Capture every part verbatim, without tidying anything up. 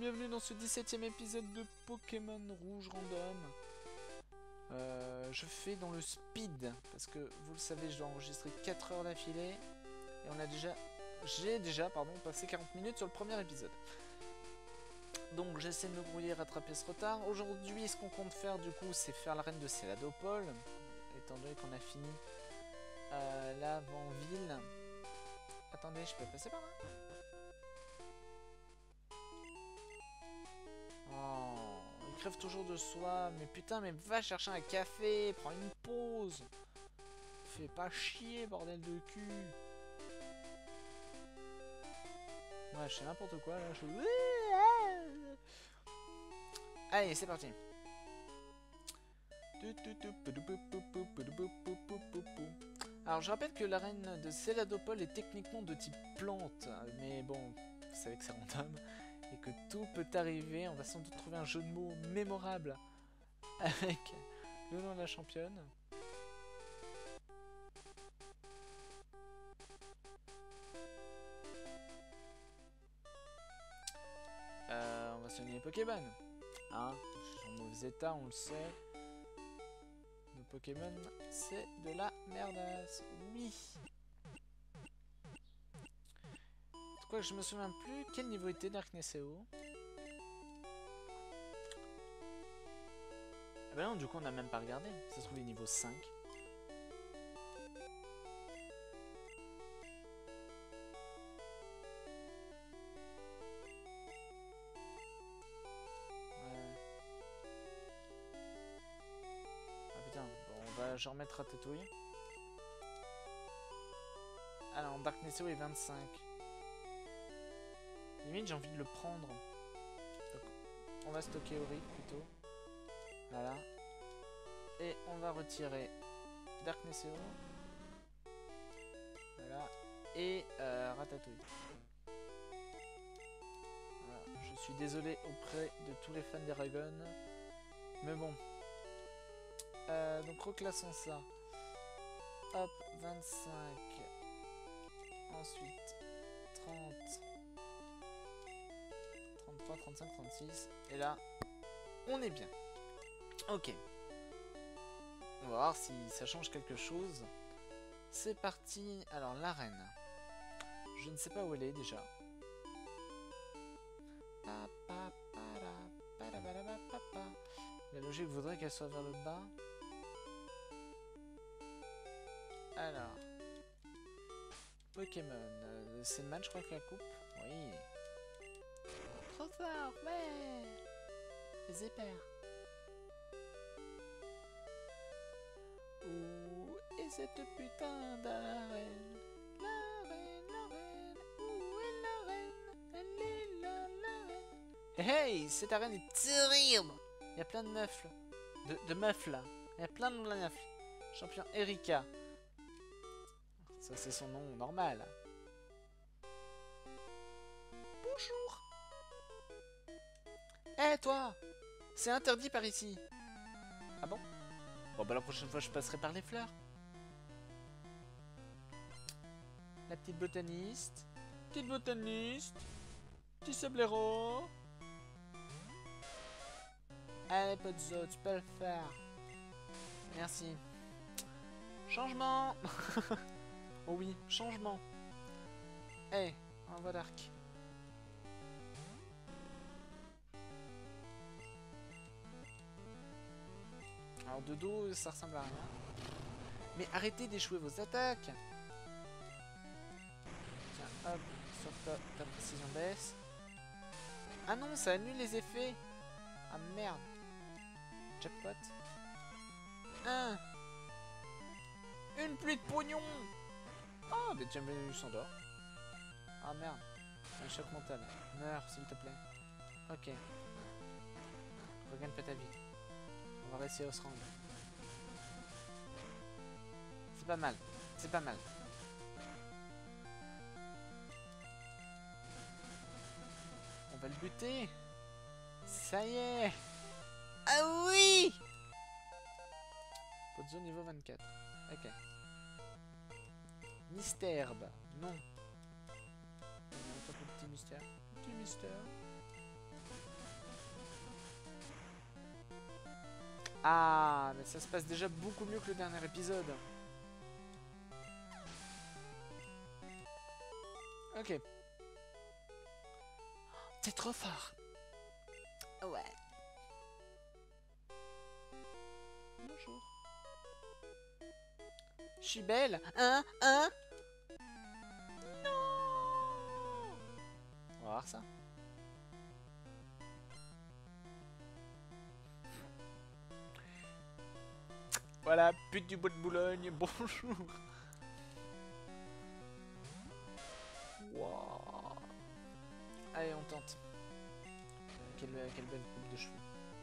bienvenue dans ce dix-septième épisode de Pokémon Rouge Random. Euh, je fais dans le speed, parce que vous le savez, je dois enregistrer quatre heures d'affilée. Et on a déjà, j'ai déjà pardon, passé quarante minutes sur le premier épisode. Donc j'essaie de me brouiller, rattraper ce retard. Aujourd'hui, ce qu'on compte faire du coup, c'est faire l'arène de Céladopole, étant donné qu'on a fini euh, l'avant-ville. Attendez, je peux passer par là? Oh, il crève toujours de soif. Mais putain, mais va chercher un café, prends une pause. Fais pas chier, bordel de cul. Ouais, je fais n'importe quoi là. Je... Allez, c'est parti. Alors, je rappelle que l'arène de Céladopole est techniquement de type plante. Mais bon, vous savez que c'est random. Et que tout peut arriver. On va sans doute trouver un jeu de mots mémorable avec le nom de la championne. Euh, on va soigner les Pokémon. Hein, ils sont en mauvais état, on le sait. Nos Pokémon, c'est de la merdasse. Oui. Quoi que je me souviens plus, quel niveau était Darknesseo? Ah bah non, du coup on n'a même pas regardé. Ça se trouve il est niveau cinq. Ouais. Ah putain, bon, on va genre remettre Ratatouille. Alors Darknesseo est vingt-cinq. Limite j'ai envie de le prendre. Donc, on va stocker Ori plutôt. Voilà. Et on va retirer Darknesseo. Voilà. Et euh, Ratatouille. Voilà. Je suis désolé auprès de tous les fans d'Eragon. Mais bon. Euh, donc reclassons ça. Hop, vingt-cinq. Ensuite, trente. trente-trois, trente-cinq, trente-six. Et là, on est bien. Ok. On va voir si ça change quelque chose. C'est parti. Alors, l'arène. Je ne sais pas où elle est déjà. La logique voudrait qu'elle soit vers le bas. Alors. Pokémon. Euh, c'est le match, je crois, que la coupe. Oui. Trop fort, ouais. Les épères. Où est cette putain d'arène? La reine, la reine, où est la reine? Elle est là, la reine. Hey, cette arène est terrible. Il y a plein de meufs là. De, de meufs là. Il y a plein de meufs. Champion Erika. Ça c'est son nom normal. Bonjour. Eh hey, toi, c'est interdit par ici. Ah bon? Bon bah la prochaine fois je passerai par les fleurs. La petite botaniste. Petite botaniste. Petit sablero. Allez Pozzo, tu peux le faire. Merci. Changement. Oh oui, changement. Eh, hey, envoie d'arc. Alors de dos, ça ressemble à rien. Mais arrêtez d'échouer vos attaques. Tiens, hop, sur ta, ta précision baisse. Ah non, ça annule les effets. Ah merde. Jackpot. Un. Une pluie de pognon. Oh, mais tiens, il s'endort. Ah merde. Un choc mental. Meurs, s'il te plaît. Ok. Regagne pas ta vie. On va réussir à se rendre. C'est pas mal. C'est pas mal. On va le buter. Ça y est. Ah oui. Pozzo niveau vingt-quatre. Ok. Mystère. Non. Pas pour petit mystère. Petit mystère. Ah, mais ça se passe déjà beaucoup mieux que le dernier épisode. Ok. T'es trop fort. Ouais. Bonjour. Je suis belle. Hein? Hein? Non. On va voir ça. Voilà, pute du bois de Boulogne, bonjour. Wow. Allez, on tente. Quelle, quelle belle coupe de cheveux.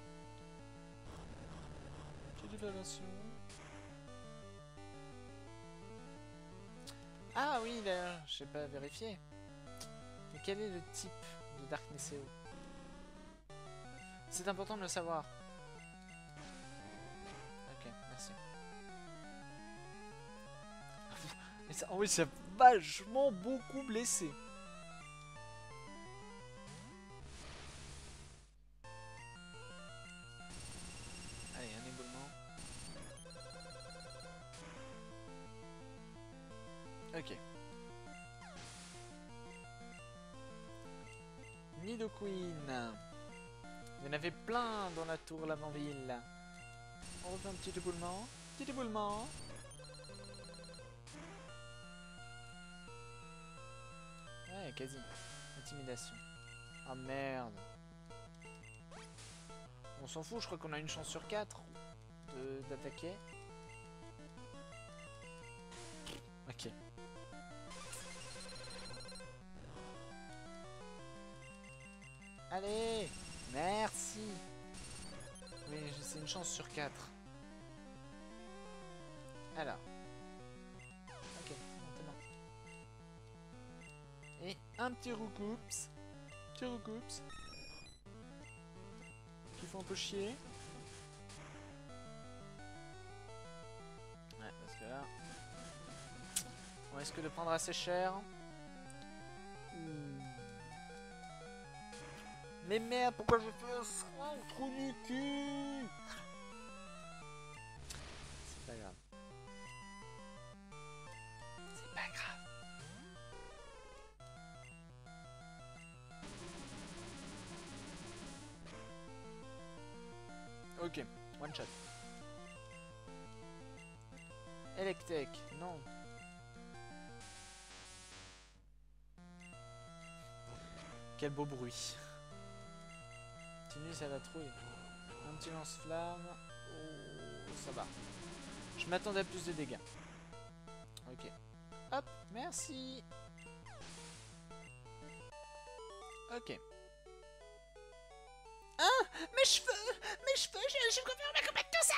Petite évaluation. Ah oui, d'ailleurs, je sais pas vérifier. Mais quel est le type de Darkness E O? C'est important de le savoir. Ok, merci. Mais ça, oui, ça a vachement beaucoup blessé. Allez, un éboulement. Ok. Nidoqueen. Il y en avait plein dans la tour Lavanville. On refait un petit éboulement. Petit éboulement. Ouais, quasi. Intimidation. Ah merde. On s'en fout, je crois qu'on a une chance sur quatre d'attaquer. Ok. Allez. Merci. Oui, c'est une chance sur quatre. Alors. Ok, maintenant. Et un petit roucoups. Petit roucoups. Qui font un peu chier. Ouais, parce que là... on risque de prendre assez cher. Hmm. Mais merde, pourquoi je fais un soin au trou du cul? C'est pas grave. C'est pas grave. Ok, one shot. Electek, non. Quel beau bruit. Continue, ça va trouille. Un petit lance-flamme. Oh, ça va. Je m'attendais à plus de dégâts. Ok. Hop, merci. Ok. Ah, mes cheveux, mes cheveux, je suis confiant à combattre tout ça.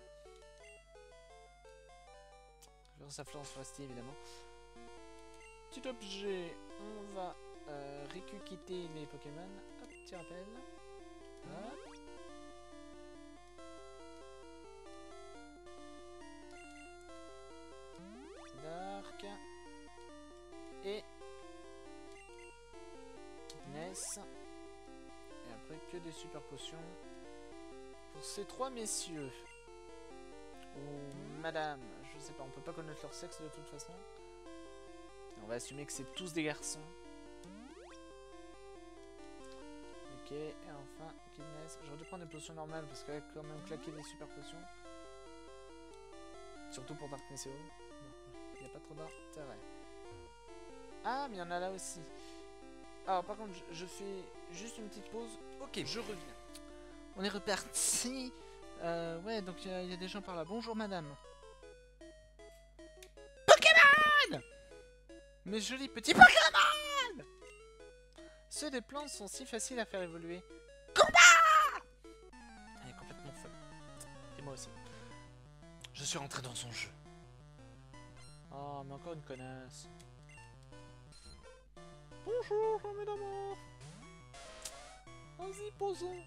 Je vais sa flance rester évidemment. Petit objet, on va euh, récupérer les Pokémon. Hop, petit rappel. Hop. Dark. Et Ness. Et après que des super potions. Pour ces trois messieurs. Ou madame, je sais pas, on peut pas connaître leur sexe de toute façon. On va assumer que c'est tous des garçons. Ok, et enfin, Kidness. J'aurais dû prendre des potions normales parce qu'elle a quand même claqué des super potions. Surtout pour Darkness E O. Il n'y a pas trop d'intérêt. Ah, mais il y en a là aussi. Alors, par contre, je, je fais juste une petite pause. Ok, je reviens. On est reparti. Euh, ouais, donc il y, y a des gens par là. Bonjour, madame. Pokémon! Mes jolis petits Pokémon! Ceux des plantes sont si faciles à faire évoluer. Combat! Elle est complètement folle. Et moi aussi. Je suis rentré dans son jeu. Oh, mais encore une connasse. Bonjour, jamais d'amour. Vas-y, posons.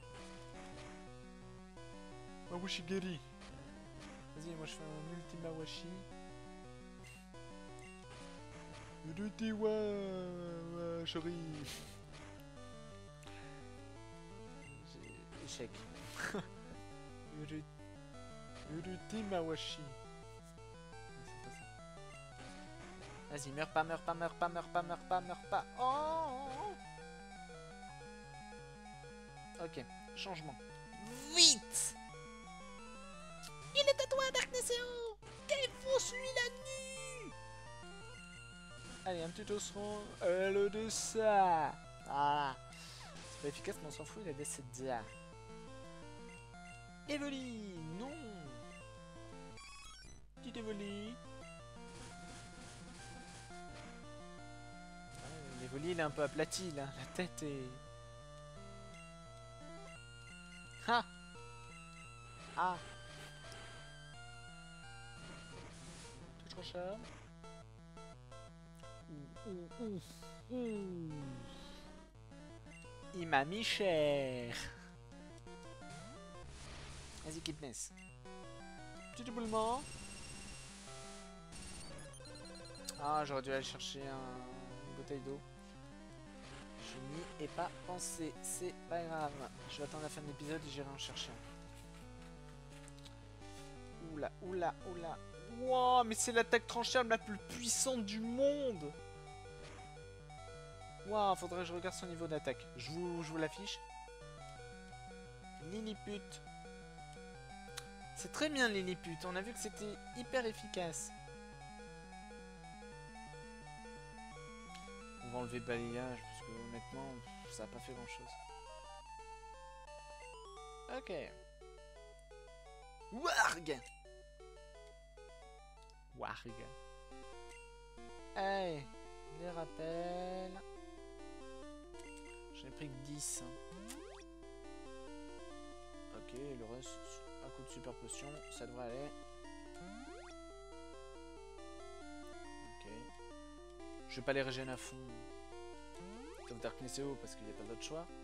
Mawashigiri. Vas-y, moi je fais un ultima washi. Ultima washi. Échec. Uruti Mawashi. Vas-y, meurs pas, meurs pas, meurs pas, meurs pas, meurs pas, meurs pas. Oh! Ok, changement. Vite! Il est à toi, Dark Nesseo! Défonce-lui la nuit! Allez, un petit osseron. Le de ça! Ah! C'est pas efficace, mais on s'en fout, il a des sept dia. Evoli! Non! Petite Evoli! L'Evoli, il est un peu aplati, là. La tête est... Ha! Ah! Touche trop cher. Ouh, ouh, ouh, ouh. Il m'a mis cher. Vas-y, Kipness. Petit éboulement. Ah, j'aurais dû aller chercher un... une bouteille d'eau. Je n'y ai pas pensé. C'est pas grave. Je vais attendre la fin de l'épisode et j'irai en chercher un. Oula, oula, oula. Wow, mais c'est l'attaque tranchable la plus puissante du monde. Waouh, faudrait que je regarde son niveau d'attaque. Je vous, je vous l'affiche. Lilliput. C'est très bien Lilliput. On a vu que c'était hyper efficace. On va enlever balayage parce que honnêtement, ça n'a pas fait grand chose. Ok. Warg. Warg. Hey, les rappels. J'en ai pris que dix. Ok, le reste, à coup de super potion, ça devrait aller. Ok. Je vais pas les régénérer à fond. Comme Dark Nesseo parce qu'il n'y a pas d'autre choix.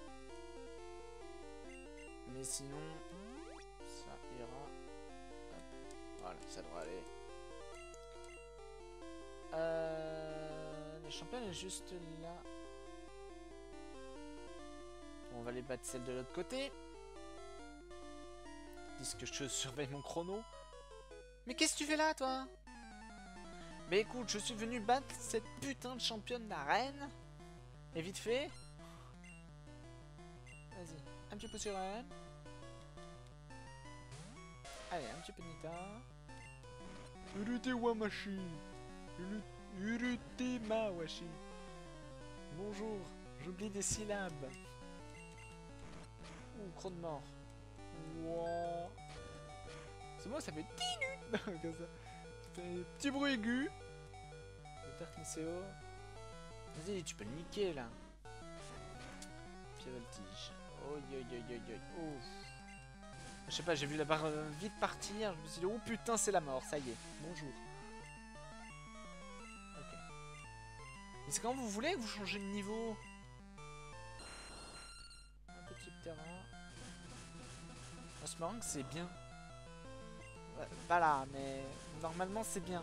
Mais sinon, ça ira. Hop. Voilà, ça devrait aller. Euh, la championne est juste là. Bon, on va aller battre celle de l'autre côté. Dis que je surveille mon chrono. Mais qu'est-ce que tu fais là, toi? Mais écoute, je suis venu battre cette putain de championne d'arène. Et vite fait. Vas-y, un petit peu sur elle. Allez, un petit peu de Nita. Urute Wamashi. Urute Mawashi. Bonjour, j'oublie des syllabes. Ouh, croc de mort. Wow. C'est moi, ça fait dix minutes. Comme ça. Ça fait un petit bruit aigu. Le Dark Nesseo. Vas-y, tu peux le niquer là. Pied voltige. Oh yo yo yo yo. Oh. Je sais pas, j'ai vu la barre euh, vite partir. Je me suis dit, oh putain, c'est la mort. Ça y est. Bonjour. Ok. Mais c'est quand vous voulez que vous changez de niveau. Un petit terrain. On se marrant que c'est bien. Ouais, pas là, mais normalement c'est bien.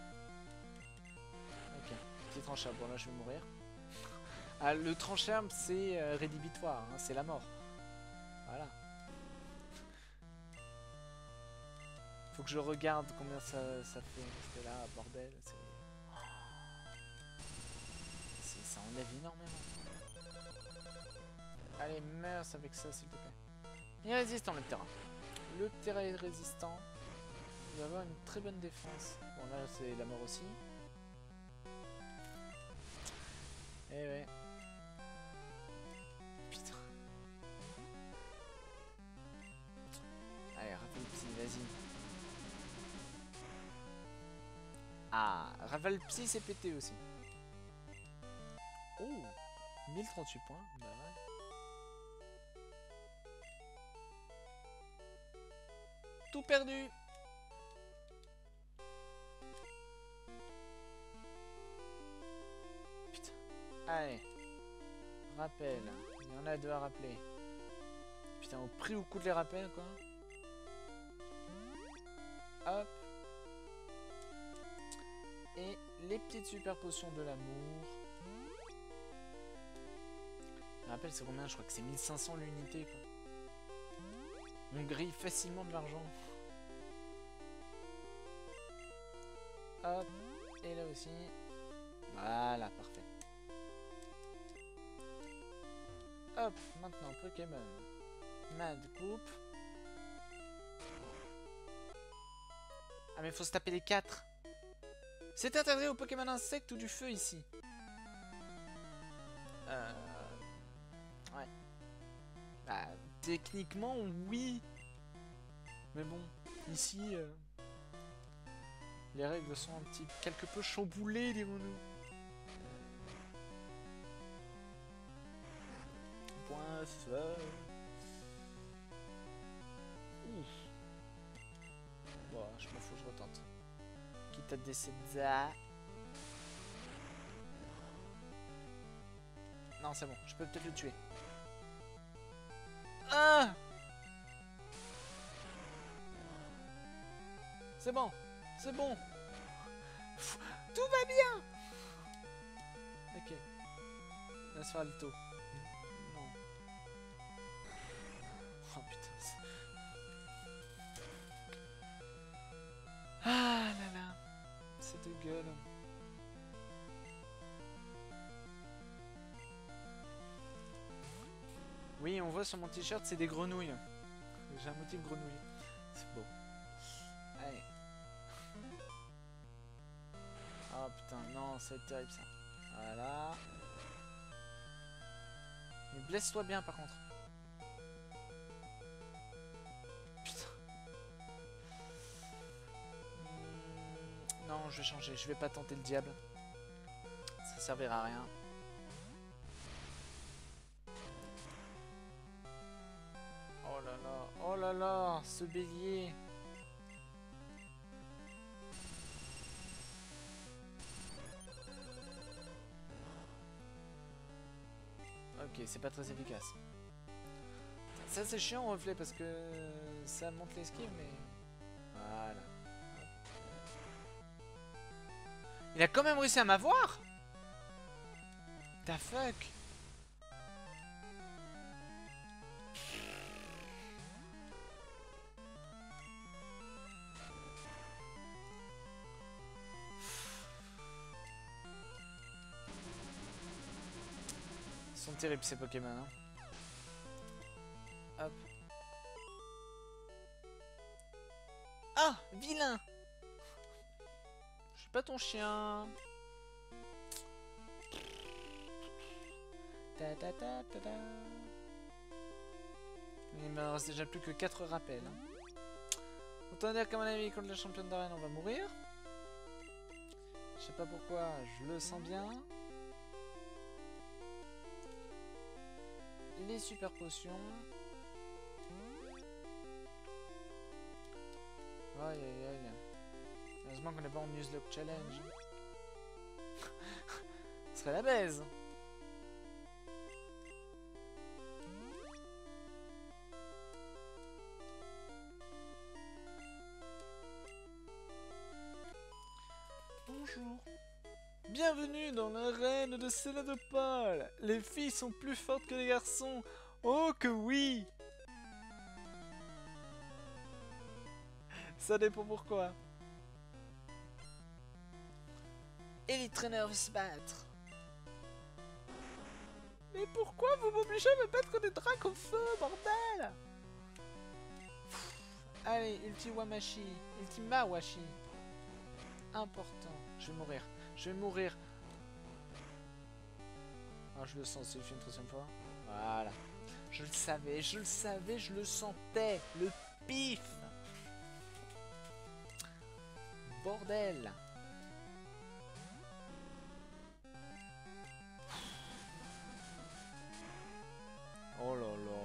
Ok. Petit tranchable. Bon là, je vais mourir. Ah, le tranchable, c'est euh, rédhibitoire. Hein, c'est la mort. Voilà. Faut que je regarde combien ça, ça fait. Parce que là, bordel, c'est... Ça enlève énormément. Allez, meurs avec ça, s'il te plaît. Il est résistant, le terrain. Le terrain est résistant. Il va avoir une très bonne défense. Bon, là, c'est la mort aussi. Eh ouais. Putain. Allez, rappelle psy, vas-y. Ah, Raval Psy c'est pété aussi. Oh, mille trente-huit points. Bah ouais. Tout perdu. Putain. Allez. Rappel. Il y en a deux à rappeler. Putain, au prix au coup de les rappels, quoi. Hop. Et les petites super potions de l'amour. Je me rappelle, c'est combien? Je crois que c'est mille cinq cents l'unité, quoi. On grille facilement de l'argent. Hop. Et là aussi. Voilà, parfait. Hop, maintenant Pokémon. Mad Coupe. Ah mais faut se taper les quatre. C'est interdit aux Pokémon insectes ou du feu ici. Euh... Ouais. Bah, techniquement, oui. Mais bon, ici, euh, les règles sont un petit quelque peu chamboulées, dirons-nous. Point feu. Ouf. Bon, je m'en fous, je retente. Quitte à décéder. Non, c'est bon, je peux peut-être le tuer. Ah! C'est bon, c'est bon. Tout va bien. Ok. Laisse faire le taux. Non. Oh putain. Ah là là. C'est de gueule. Oui, on voit sur mon t-shirt, c'est des grenouilles. J'ai un motif grenouille. C'est beau. Allez. Oh putain, non, ça va être terrible ça. Voilà. Mais blesse-toi bien par contre. Putain. Hmm, non, je vais changer. Je vais pas tenter le diable. Ça servira à rien. Oh là là, oh là là, ce bélier. Ok, c'est pas très efficace. Ça c'est chiant en reflet parce que ça monte l'esquive, mais... Voilà. Il a quand même réussi à m'avoir. The fuck. Ils sont terribles ces Pokémon. Hein. Hop. Ah, vilain. Je suis pas ton chien. Ta ta ta ta ta. Il me reste déjà plus que quatre rappels. Hein. Autant dire qu'à mon avis, contre la championne d'arène, on va mourir. Je sais pas pourquoi, je le sens bien. Les super potions. Aïe aïe aïe. Heureusement qu'on n'est pas en Nuzlocke Challenge. Ce serait la baise. Bonjour. Bienvenue dans l'arène de Céladopole. Les filles sont plus fortes que les garçons. Oh que oui. Ça dépend pourquoi. Elite Trainer veut se battre. Mais pourquoi vous m'obligez à me battre contre des drakes au feu, bordel? Allez, Ulti Wamashi. Ultima Washi. Important. Je vais mourir. Je vais mourir. Ah, je le sens, c'est une troisième fois. Voilà. Je le savais, je le savais, je le sentais. Le pif. Bordel. Oh là là.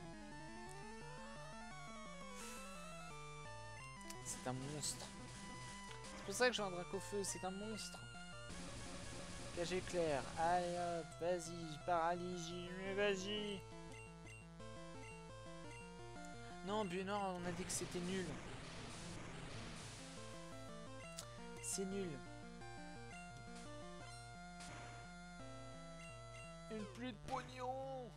C'est un monstre. C'est pour ça que j'ai un Dracofeu, c'est un monstre. Cage éclair. Allez hop, vas-y, paralysie, mais vas-y. Non, Buenor, on a dit que c'était nul. C'est nul. Une pluie de pognon.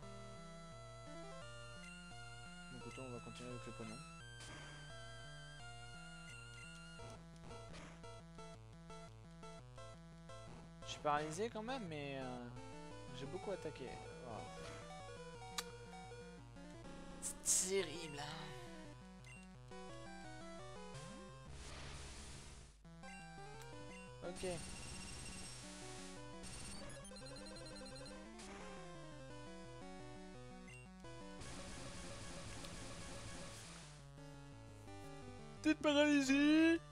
Donc autant on va continuer avec le pognon. suis paralysé quand même, mais euh, j'ai beaucoup attaqué. Wow. C'est terrible. Ok. T'es paralysé.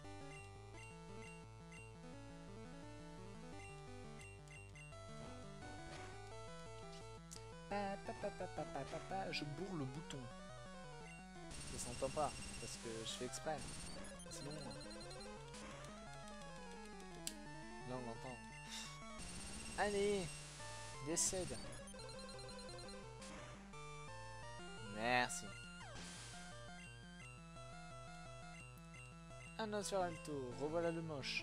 Je bourre le bouton. Ça s'entend pas parce que je fais exprès. Sinon, là on l'entend. Allez, décède. Merci. Un Nosferalto, revoilà le moche.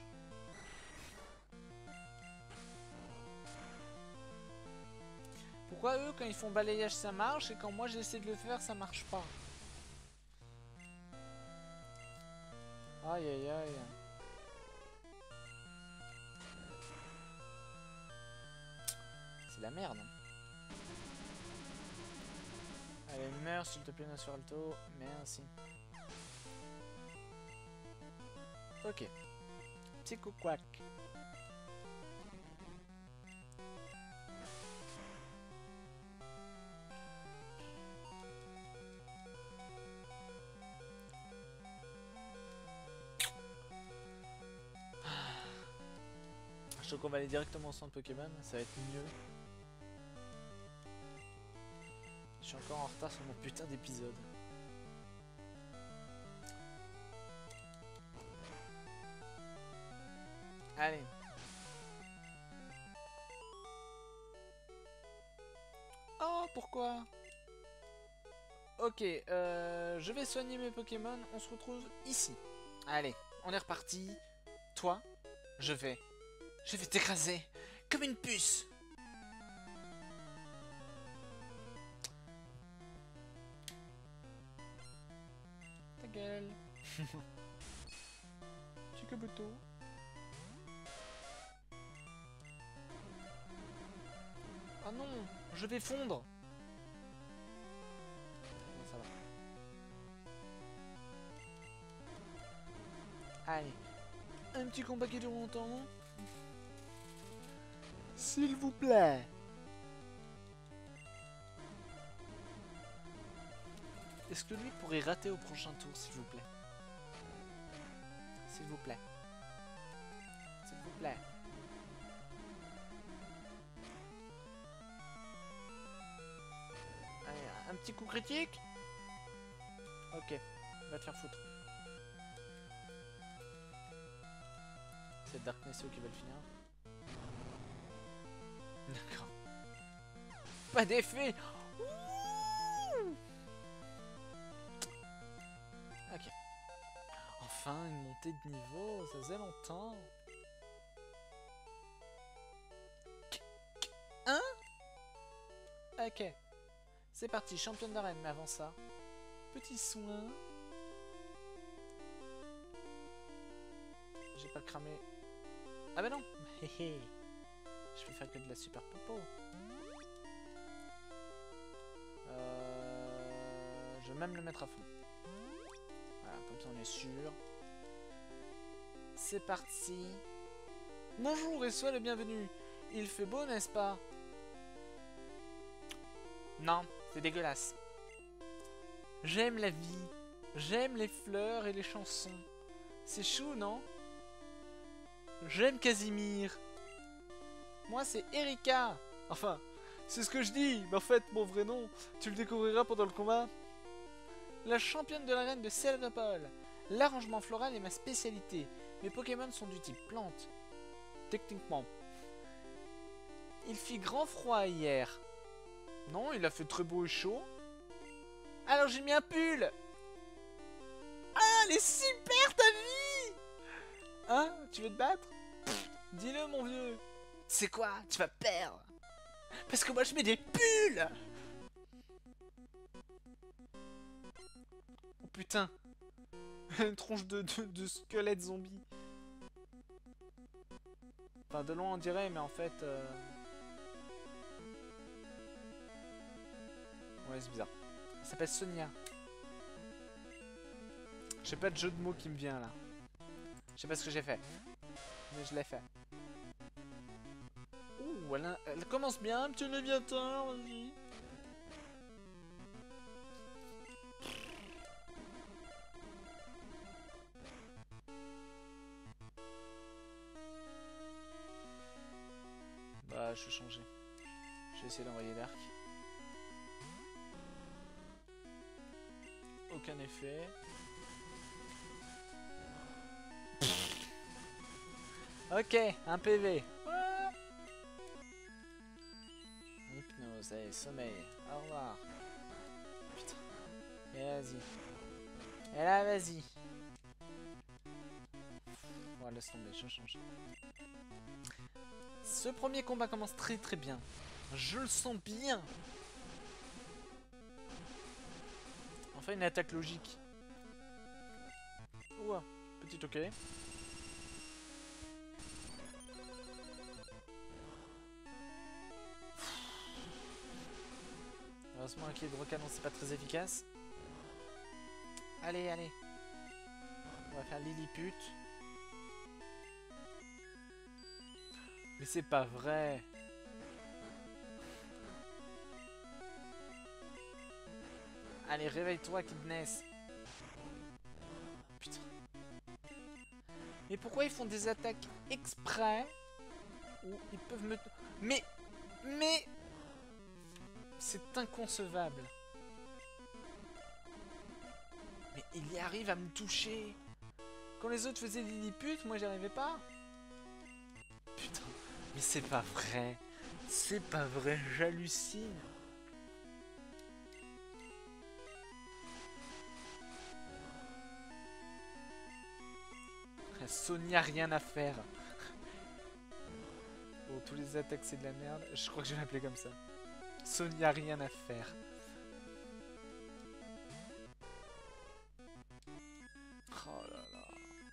Pourquoi eux, quand ils font balayage, ça marche, et quand moi j'essaie de le faire, ça marche pas? Aïe aïe aïe. C'est la merde. Allez, meurs s'il te plaît, Nosferalto. Merci. Ok. Psycho Quack. Je trouve qu'on va aller directement au centre Pokémon, ça va être mieux. Je suis encore en retard sur mon putain d'épisode. Allez. Oh, pourquoi? Ok, euh, je vais soigner mes Pokémon, on se retrouve ici. Allez, on est reparti. Toi, je vais... Je vais t'écraser comme une puce. Ta gueule. Chikabuto. Oh non, je vais fondre. Non, ça va. Allez, un petit combat qui dure longtemps. S'il vous plaît. Est-ce que lui pourrait rater au prochain tour, s'il vous plaît? S'il vous plaît. S'il vous plaît. Allez, un petit coup critique. Ok, va te faire foutre. C'est Darknesso qui va le finir. D'accord. Pas d'effet. Ok. Enfin, une montée de niveau, ça faisait longtemps. Hein? Ok. C'est parti, championne d'arène, mais avant ça... Petit soin. J'ai pas cramé. Ah bah non. Je vais faire que de la super popo. Euh... Je vais même le mettre à fond. Voilà, comme ça on est sûr. C'est parti. Bonjour et sois le bienvenu. Il fait beau, n'est-ce pas? Non, c'est dégueulasse. J'aime la vie. J'aime les fleurs et les chansons. C'est chou, non? J'aime Casimir. Moi, c'est Erika. Enfin, c'est ce que je dis. Mais en fait, mon vrai nom, tu le découvriras pendant le combat. La championne de l'arène de Sélanople. L'arrangement floral est ma spécialité. Mes Pokémon sont du type plante. Techniquement. Il fit grand froid hier. Non, il a fait très beau et chaud. Alors j'ai mis un pull. Ah, elle est super ta vie. Hein? Tu veux te battre? Dis-le mon vieux. C'est quoi? Tu vas perdre. Parce que moi je mets des pulls. Oh putain. Une tronche de, de, de squelette zombie. Enfin, de loin on dirait, mais en fait... Euh... Ouais, c'est bizarre. Elle s'appelle Sonia. J'ai pas de jeu de mots qui me vient là. Je sais pas ce que j'ai fait. Mais je l'ai fait. Ouh, elle, a... elle commence bien, petit Léviathan, vas-y. Bah, je vais changer. Je vais essayer d'envoyer l'arc. Aucun effet. Ok, un P V. Ah, hypnose, allez, sommeil. Au revoir. Putain. Et vas-y. Et là, vas-y. Bon, laisse tomber, je change. Ce premier combat commence très très bien. Je le sens bien. Enfin, une attaque logique. Ouah, petit ok. Heureusement, un clé de recanon, c'est pas très efficace. Allez, allez. On va faire Lilliput. Mais c'est pas vrai. Allez, réveille-toi, Kidness. Putain. Mais pourquoi ils font des attaques exprès où ils peuvent me... Mais... Mais... C'est inconcevable. Mais il y arrive à me toucher. Quand les autres faisaient Lilliput, moi j'y arrivais pas. Putain. Mais c'est pas vrai. C'est pas vrai, j'hallucine. Sonia, rien à faire. Bon, tous les attaques c'est de la merde. Je crois que je vais l'appeler comme ça. Sonia, rien à faire. Oh là là.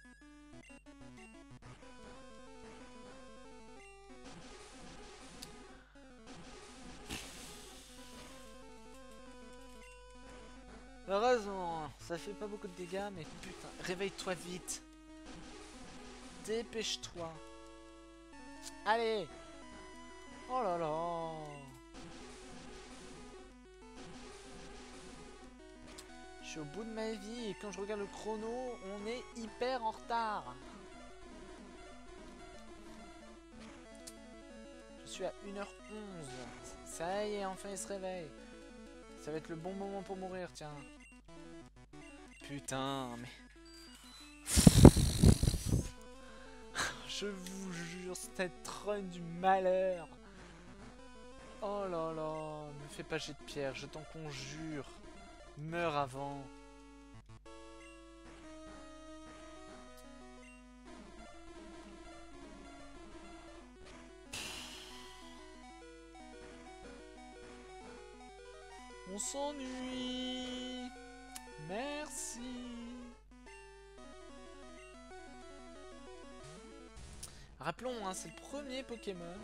Heureusement, ça fait pas beaucoup de dégâts, mais putain, réveille-toi vite. Dépêche-toi. Allez. Oh là là. Je suis au bout de ma vie et quand je regarde le chrono, on est hyper en retard. Je suis à une heure onze. Ça y est, enfin il se réveille. Ça va être le bon moment pour mourir, tiens. Putain, mais... Je vous jure, cette run du malheur. Oh là là, ne fais pas jet de pierre, je t'en conjure. Meurs avant. On s'ennuie. Merci. Rappelons, hein, c'est le premier Pokémon.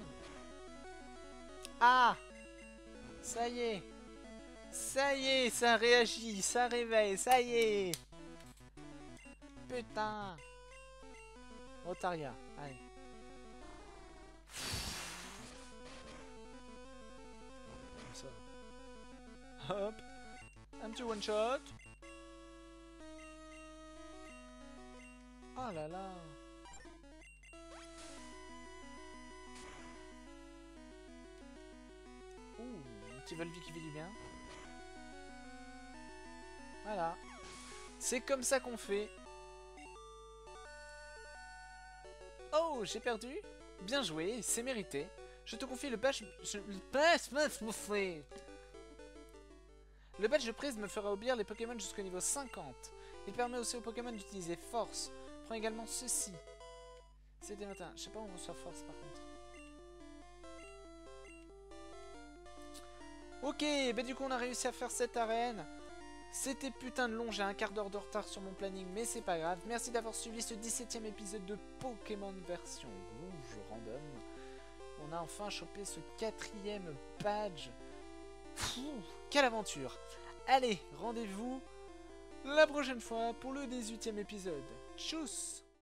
Ah! Ça y est. Ça y est, ça réagit, ça réveille, ça y est. Putain. Otaria, allez. Comme ça. Hop. Un petit one shot. Oh là là. Ouh, un petit Volvi qui fait du bien. Voilà. C'est comme ça qu'on fait. Oh, j'ai perdu. Bien joué, c'est mérité. Je te confie le badge... Je... Le badge... Le badge de prise me fera oublier les Pokémon jusqu'au niveau cinquante. Il permet aussi aux Pokémon d'utiliser Force. Prends également ceci. C'était matin. Je sais pas où on reçoit Force par contre. Ok, bah du coup on a réussi à faire cette arène. C'était putain de long, j'ai un quart d'heure de retard sur mon planning, mais c'est pas grave. Merci d'avoir suivi ce dix-septième épisode de Pokémon version rouge. rouge random. On a enfin chopé ce quatrième badge. Fou, quelle aventure! Allez, rendez-vous la prochaine fois pour le dix-huitième épisode. Tchuss!